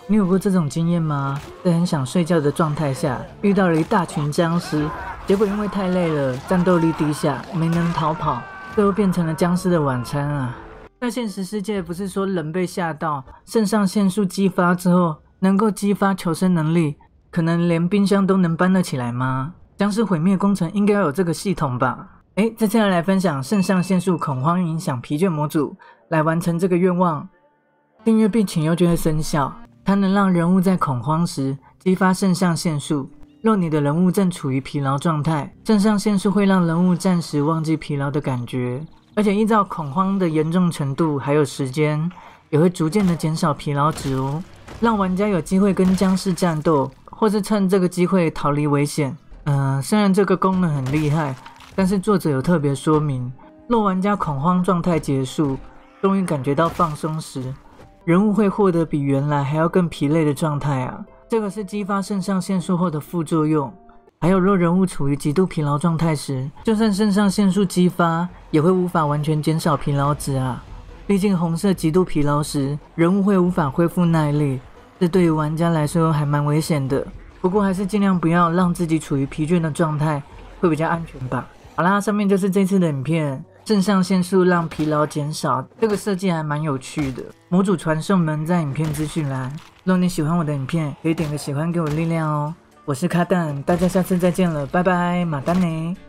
你有过这种经验吗？在很想睡觉的状态下，遇到了一大群僵尸，结果因为太累了，战斗力低下，没能逃跑，最后变成了僵尸的晚餐啊！在现实世界，不是说人被吓到，肾上腺素激发之后，能够激发求生能力，可能连冰箱都能搬得起来吗？僵尸毁灭工程应该要有这个系统吧？这次要来分享肾上腺素恐慌影响疲倦模组，来完成这个愿望。订阅并请优就会生效，它能让人物在恐慌时激发肾上腺素。若你的人物正处于疲劳状态，肾上腺素会让人物暂时忘记疲劳的感觉，而且依照恐慌的严重程度还有时间，也会逐渐的减少疲劳值哦，让玩家有机会跟僵尸战斗，或是趁这个机会逃离危险。虽然这个功能很厉害，但是作者有特别说明，若玩家恐慌状态结束，终于感觉到放松时，人物会获得比原来还要更疲累的状态啊，这个是激发肾上腺素后的副作用。还有若人物处于极度疲劳状态时，就算肾上腺素激发，也会无法完全减少疲劳值啊。毕竟红色极度疲劳时，人物会无法恢复耐力，这对于玩家来说还蛮危险的。不过还是尽量不要让自己处于疲倦的状态，会比较安全吧。好啦，上面就是这次的影片，肾上腺素让疲劳减少，这个设计还蛮有趣的。模组传送门在影片资讯栏。若你喜欢我的影片，可以点个喜欢给我力量哦。我是卡蛋，大家下次再见了，拜拜，马丹尼。